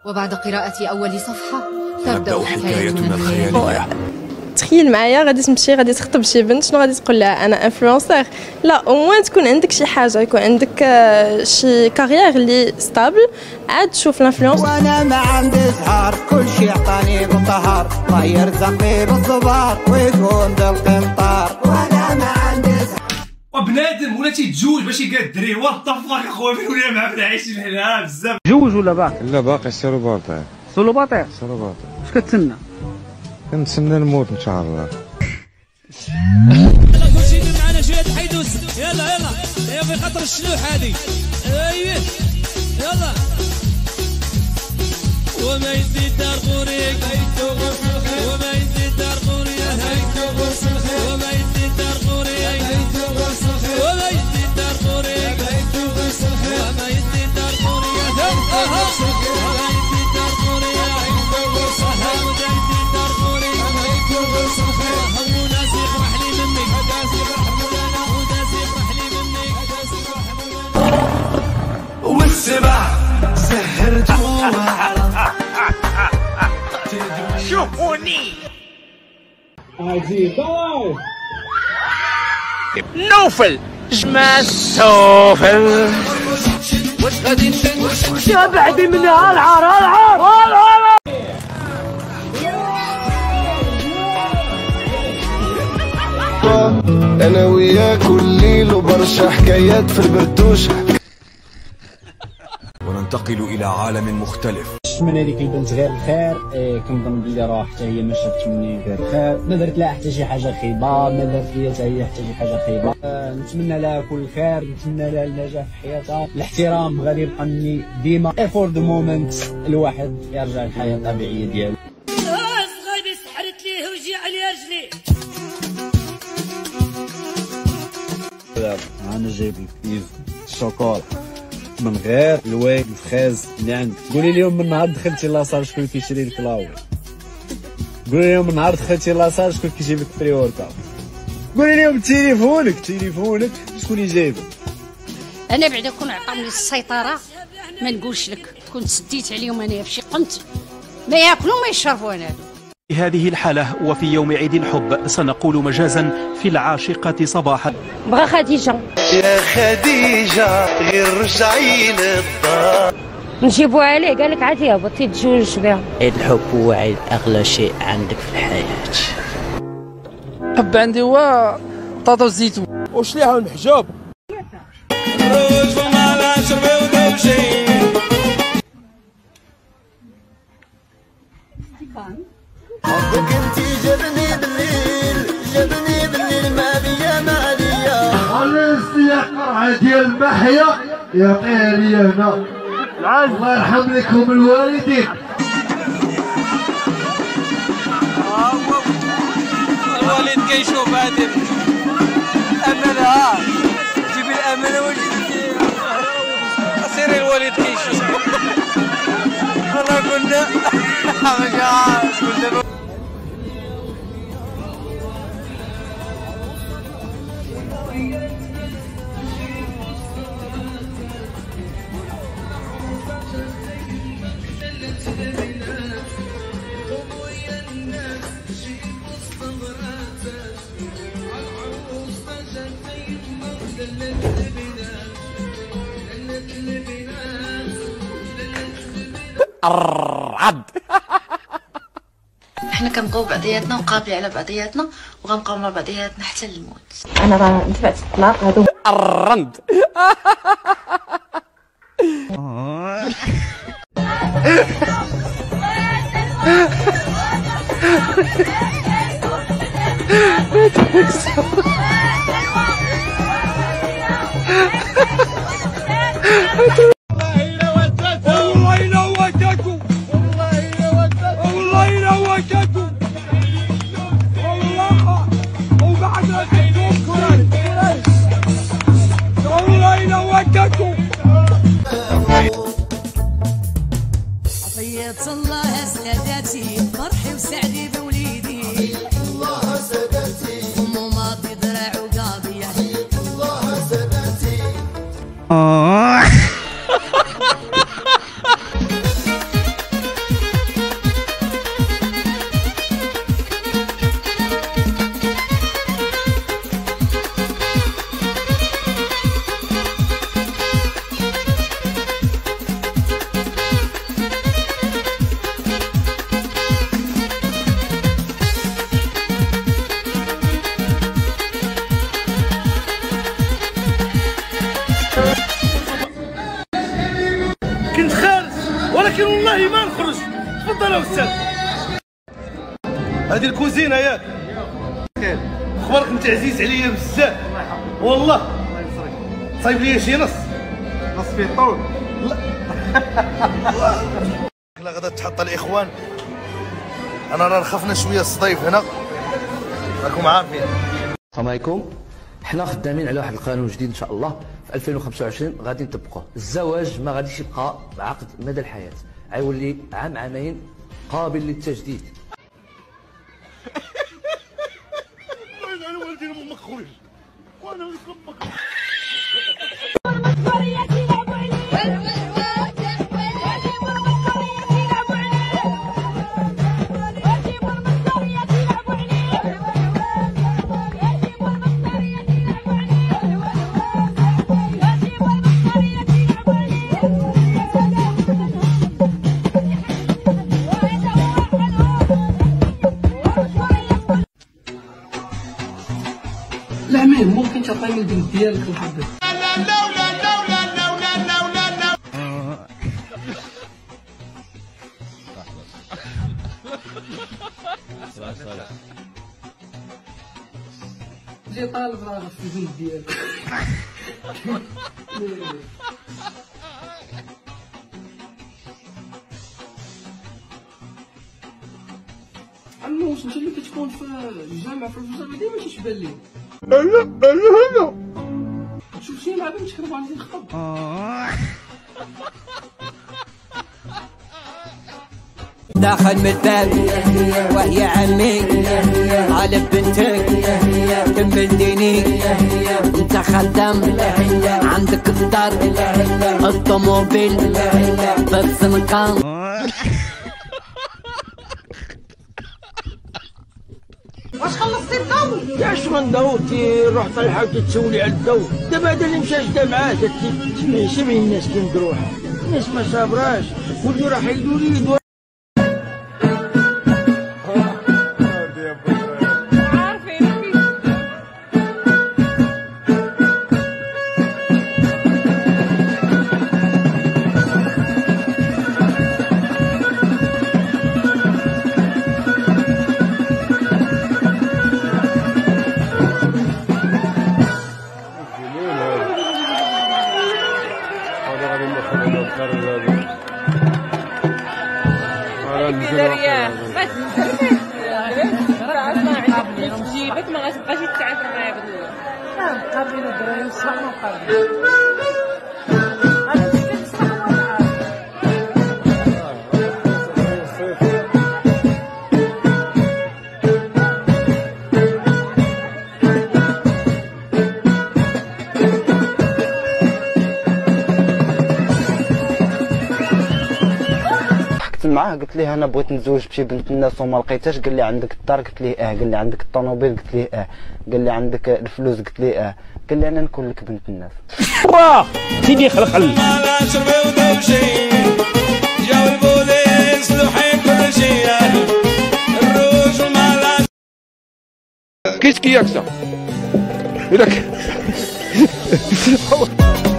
وبعد قراءة أول صفحة تبدأ حكايتنا الخيالية. تخيل معايا غادي تخطب شي بنت، شنو غادي تقول لها؟ انا انفلونسور؟ لا، او موان تكون عندك شي حاجه، يكون عندك شي كارير اللي ستابل، عاد تشوف الانفلونس. وانا ما عندي زهر، كلشي عطاني بالطهر، طير زقي بالصبار ويكون بالقنطار. وانا ما عندي زهر وبنادم ولا تيتزوج باش يلقى الدري. وات ذا فاك اخويا، فين ولا معاه عايشين هنا بزاف. تزوج ولا باقي؟ لا باقي، سيلوباتير. سيلوباتير؟ سيلوباتير. اش كتسنى؟ كنتسنى الموت ان شاء الله. يلا كلشي يدير معنا شويه حيدوس. يلا في خاطر الشلوح هذه. اييه يلا. وما يزيد دار غوريك وما يزيد دار غوريك وما يزيد دار غوريك وما يزيد دار غوريك وما يزيد دار والسبع سهرتوها. شوفوني نوفل جمال سوفل. واش غادي ندير؟ يا بعدي منها العار. انا وياك كل ليل وبرشا حكايات في البردوش. وننتقل إلى عالم مختلف. من هذيك البنت غير الخير، كنظن بلي راه حتى هي ما شافت مني غير الخير، ما درت لها حتى شي حاجه خايبه، ما درت ليا حتى هي حتى شي حاجه خايبه. نتمنى لها كل خير، نتمنى لها النجاح في حياتها. الاحترام غادي يبقى مني ديما. فور ذا مومنت الواحد يرجع للحياه الطبيعيه ديالو. غادي سحرت ليه وجي على رجلي. انا جايب لك الشوكولا من غير الواي الفخاز اللي عندك. قولي لهم من نهار دخلتي لاصال شكون كيشري لك لاوي. قولي لهم من نهار دخلتي لاصال شكون كيجيب لك بريورتا. قولي لهم تليفونك شكون يجيبه. انا بعدا كون عطاوني السيطره ما نقولش لك، كنت سديت عليهم انايا فشي قنت ما ياكلوا ما يشربوا. انا في هذه الحالة وفي يوم عيد الحب سنقول مجازا في العاشقة صباحا. بغا خديجه، يا خديجه غير رجعي للدار. نجيبو عليه قال لك عادي هبطي تزوج بها. عيد الحب هو عيد اغلى شيء عندك في الحياه. الحب عندي هو طاطا الزيتون وشليحه المحجوب. روج وما لا شربي ودوشي. حبك انتي جبني بالليل ما بيا يا قرعه ديال محيا يعطيها لي هنا. الله يرحم لكم الوالدين. الوالد كيشوف هادي امانه. جيب الامانه وجيب سيري الوالد كيشوف. والله كنا احنا كنبقاو بعضياتنا وقابلين على بعضياتنا وغنبقاو مع بعضياتنا حتى للموت. انا راه دفعت الطلاق هادو الرند. عطية الله سادتي فرحي وسعدي بوليدي. الله سادتي أمو ماضي درع وقاضية. الله سادتي. والله ما نخرج. تفضل استاذ. هذه الكوزينه ياك اخبارك انت عزيز عليا بزاف والله. صايب لي شي نص في الطول. لا غدا تحط الاخوان. انا راه رخفنا شويه الصديف هنا راكم عارفين. السلام عليكم. حنا خدامين على واحد القانون جديد ان شاء الله في 2025 غادي نطبقوه. الزواج ما غاديش يبقى عقد مدى الحياه، غيولي عام عامين قابل للتجديد. انا والدي امك خويا وانا نخبك. العميل ممكن تعطيني البنت ديالك الحبيب؟ جي طالب راغب في البنت ديالك. عمو واش انت اللي كتكون في الجامعة في الفجر ديما تيشبان لي. لا تشوف شي لعبة نتكلم عن ديال الخطب. داخل من الباب وهي عمي طالب بنتك كمل ديني. انت خدام عندك الدار الطوموبيل بالزنقان. واش خلصتي الضو؟ كاع شغل ضو تيروح طالعه وتتسولي على الضو. دابا هذا اللي مشى جدا معاه سمعي الناس كي مدروحه. الناس ما صابراش ولدو راح يدوا لي جيبك ما غتبقاش تتعافى معايا بالله. نقابلو الدراري الصباح ونقابلو. معاه قلت ليه انا بغيت نتزوج بشي بنت الناس وما لقيتهاش. قال لي عندك الدار؟ قلت ليه قال لي عندك الطوموبيل؟ قلت ليه قال لي عندك الفلوس؟ قلت ليه قال لي انا نكون لك بنت الناس. برا سيدي خلق الله. كيس كياكسا